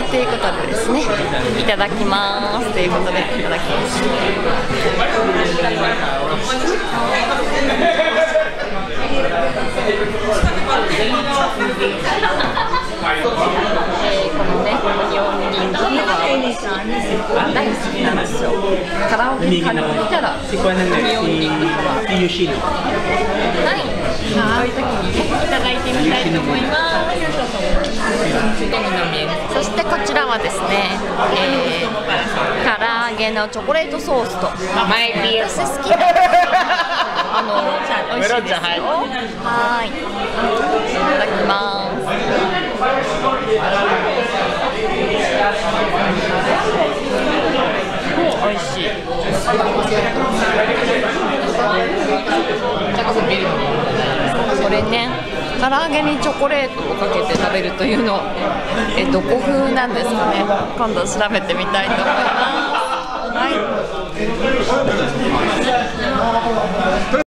ということでですね、いただきますということでいただきます。このね、オニオンリングとか大好きなんですよ。カラオケ借りに来たらオニオンリングとかない、そういう時にね、いただいてみたいと思います。そしてこちらはですね、唐揚げのチョコレートソースと私好きなんですよ。美味しいですよ。はい、いただきます。美味しい。これね、唐揚げにチョコレートをかけて食べるというの、どこ風なんですかね。今度調べてみたいと思います。はい。